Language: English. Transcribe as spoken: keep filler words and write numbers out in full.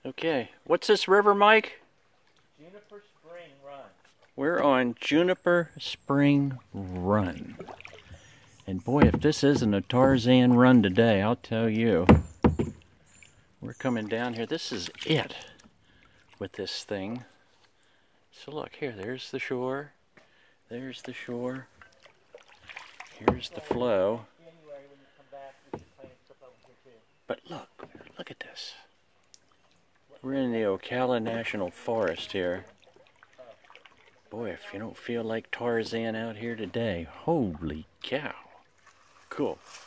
Okay, what's this river, Mike? Juniper Spring Run. We're on Juniper Spring Run. And boy, if this isn't a Tarzan run today, I'll tell you. We're coming down here. This is it with this thing. So look, here, there's the shore. There's the shore. Here's the flow. But look, look at this. We're in the Ocala National Forest here. Boy, if you don't feel like Tarzan out here today, holy cow. Cool.